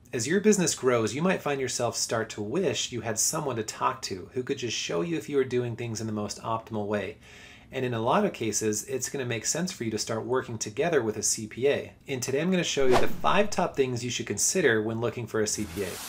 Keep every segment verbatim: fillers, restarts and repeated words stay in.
As your business grows, you might find yourself start to wish you had someone to talk to who could just show you if you are doing things in the most optimal way. And in a lot of cases, it's going to make sense for you to start working together with a C P A. And today I'm going to show you the five top things you should consider when looking for a C P A.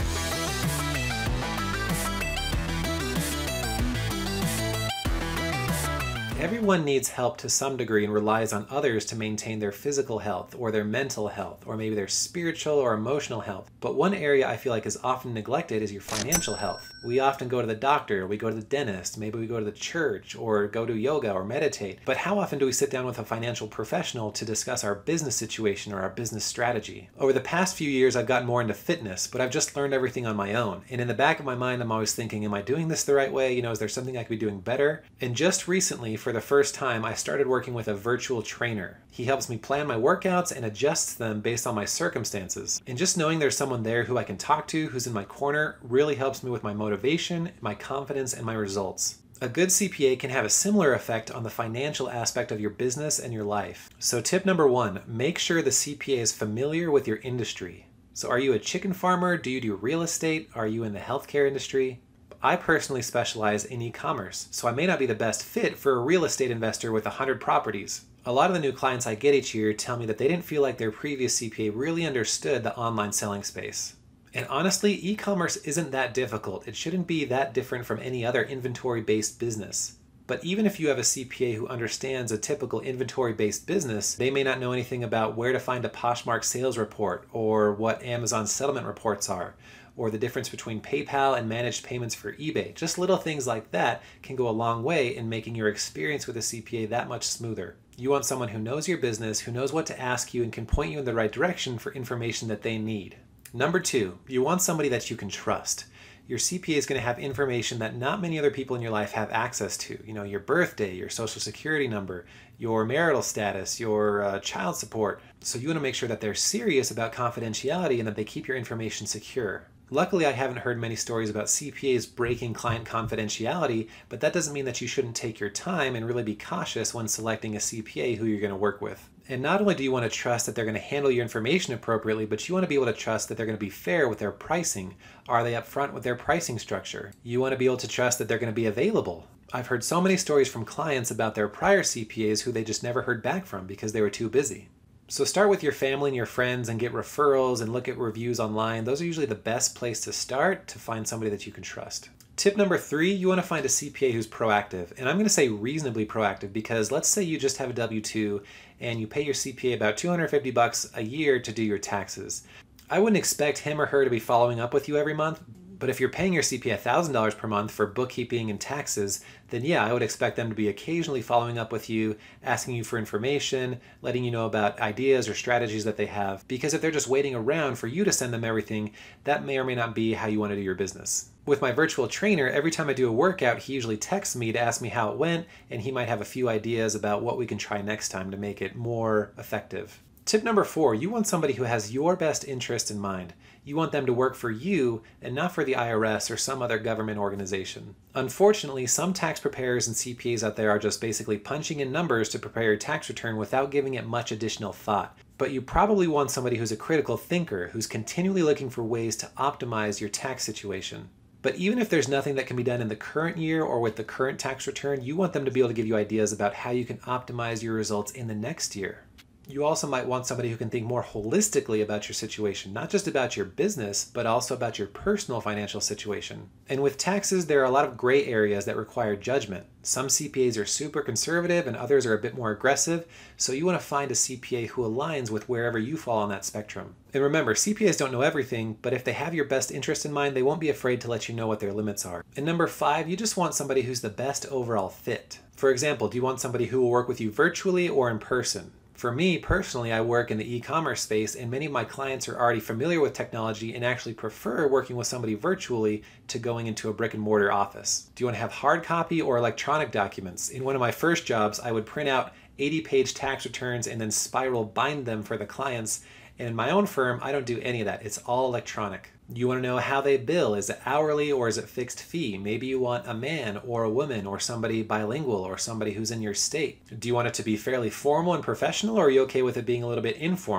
Everyone needs help to some degree and relies on others to maintain their physical health or their mental health or maybe their spiritual or emotional health. But one area I feel like is often neglected is your financial health. We often go to the doctor, we go to the dentist, maybe we go to the church or go to yoga or meditate. But how often do we sit down with a financial professional to discuss our business situation or our business strategy? Over the past few years, I've gotten more into fitness, but I've just learned everything on my own. And in the back of my mind, I'm always thinking, am I doing this the right way? You know, is there something I could be doing better? And just recently, for the first time, I started working with a virtual trainer. He helps me plan my workouts and adjusts them based on my circumstances. And just knowing there's someone there who I can talk to, who's in my corner, really helps me with my motivation, my confidence, and my results. A good C P A can have a similar effect on the financial aspect of your business and your life. So tip number one, make sure the C P A is familiar with your industry. So are you a chicken farmer? Do you do real estate? Are you in the healthcare industry? I personally specialize in e-commerce, so I may not be the best fit for a real estate investor with one hundred properties. A lot of the new clients I get each year tell me that they didn't feel like their previous C P A really understood the online selling space. And honestly, e-commerce isn't that difficult. It shouldn't be that different from any other inventory-based business. But even if you have a C P A who understands a typical inventory-based business, they may not know anything about where to find a Poshmark sales report or what Amazon settlement reports are, or the difference between PayPal and managed payments for eBay. Just little things like that can go a long way in making your experience with a C P A that much smoother. You want someone who knows your business, who knows what to ask you and can point you in the right direction for information that they need. Number two, you want somebody that you can trust. Your C P A is going to have information that not many other people in your life have access to. You know, your birthday, your social security number, your marital status, your uh, child support. So you want to make sure that they're serious about confidentiality and that they keep your information secure. Luckily, I haven't heard many stories about C P As breaking client confidentiality, but that doesn't mean that you shouldn't take your time and really be cautious when selecting a C P A who you're going to work with. And not only do you want to trust that they're going to handle your information appropriately, but you want to be able to trust that they're going to be fair with their pricing. Are they upfront with their pricing structure? You want to be able to trust that they're going to be available. I've heard so many stories from clients about their prior C P As who they just never heard back from because they were too busy. So start with your family and your friends and get referrals and look at reviews online. Those are usually the best place to start to find somebody that you can trust. Tip number three, you want to find a C P A who's proactive. And I'm going to say reasonably proactive because let's say you just have a W two and you pay your C P A about two hundred fifty bucks a year to do your taxes. I wouldn't expect him or her to be following up with you every month. But if you're paying your C P A one thousand dollars per month for bookkeeping and taxes, then yeah, I would expect them to be occasionally following up with you, asking you for information, letting you know about ideas or strategies that they have. Because if they're just waiting around for you to send them everything, that may or may not be how you want to do your business. With my virtual trainer, every time I do a workout, he usually texts me to ask me how it went, and he might have a few ideas about what we can try next time to make it more effective. Tip number four, you want somebody who has your best interest in mind. You want them to work for you and not for the I R S or some other government organization. Unfortunately, some tax preparers and C P As out there are just basically punching in numbers to prepare your tax return without giving it much additional thought. But you probably want somebody who's a critical thinker, who's continually looking for ways to optimize your tax situation. But even if there's nothing that can be done in the current year or with the current tax return, you want them to be able to give you ideas about how you can optimize your results in the next year. You also might want somebody who can think more holistically about your situation, not just about your business, but also about your personal financial situation. And with taxes, there are a lot of gray areas that require judgment. Some C P As are super conservative and others are a bit more aggressive, so you want to find a C P A who aligns with wherever you fall on that spectrum. And remember, C P As don't know everything, but if they have your best interest in mind, they won't be afraid to let you know what their limits are. And number five, you just want somebody who's the best overall fit. For example, do you want somebody who will work with you virtually or in person? For me, personally, I work in the e-commerce space and many of my clients are already familiar with technology and actually prefer working with somebody virtually to going into a brick and mortar office. Do you want to have hard copy or electronic documents? In one of my first jobs, I would print out eighty page tax returns and then spiral bind them for the clients. And in my own firm, I don't do any of that. It's all electronic. You want to know how they bill. Is it hourly or is it fixed fee? Maybe you want a man or a woman or somebody bilingual or somebody who's in your state. Do you want it to be fairly formal and professional, or are you okay with it being a little bit informal?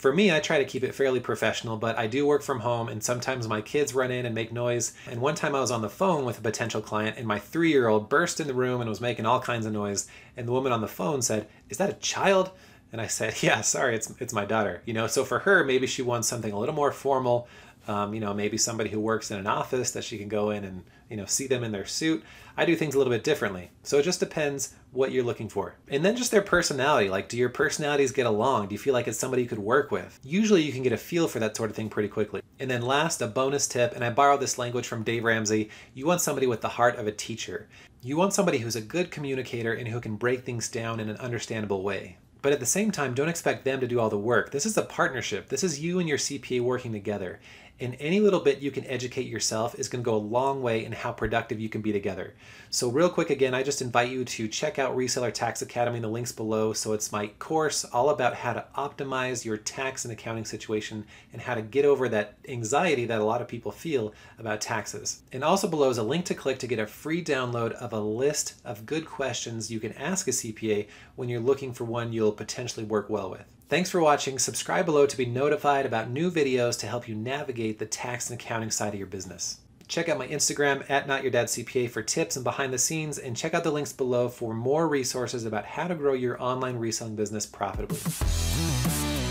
For me, I try to keep it fairly professional, but I do work from home and sometimes my kids run in and make noise. And one time I was on the phone with a potential client and my three-year-old burst in the room and was making all kinds of noise. And the woman on the phone said, "Is that a child?" And I said, "Yeah, sorry, it's it's my daughter." You know, so for her, maybe she wants something a little more formal. Um, you know, maybe somebody who works in an office that she can go in and, you know, see them in their suit. I do things a little bit differently. So it just depends what you're looking for. And then just their personality. Like, do your personalities get along? Do you feel like it's somebody you could work with? Usually you can get a feel for that sort of thing pretty quickly. And then last, a bonus tip, and I borrowed this language from Dave Ramsey. You want somebody with the heart of a teacher. You want somebody who's a good communicator and who can break things down in an understandable way. But at the same time, don't expect them to do all the work. This is a partnership. This is you and your C P A working together. And any little bit you can educate yourself is going to go a long way in how productive you can be together. So real quick, again, I just invite you to check out Reseller Tax Academy in the links below. So it's my course all about how to optimize your tax and accounting situation and how to get over that anxiety that a lot of people feel about taxes. And also below is a link to click to get a free download of a list of good questions you can ask a C P A when you're looking for one you'll potentially work well with. Thanks for watching. Subscribe below to be notified about new videos to help you navigate the tax and accounting side of your business. Check out my Instagram at Not Your Dad C P A for tips and behind the scenes, and check out the links below for more resources about how to grow your online reselling business profitably.